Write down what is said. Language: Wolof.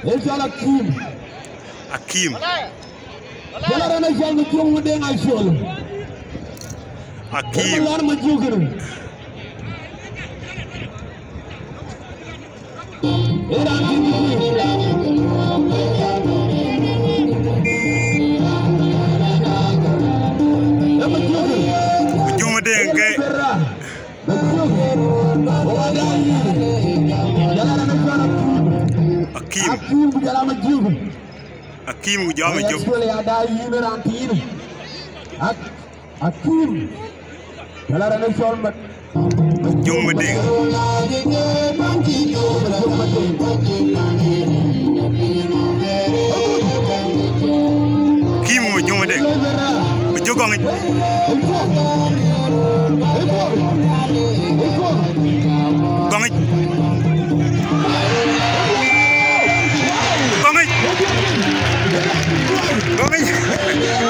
Akim. Akim. Majok Deng kay. Akim ujama Majok. Akim. Majok Deng. Akim Majok Deng. Majok ngit. Gongit. Gongit. Gongit.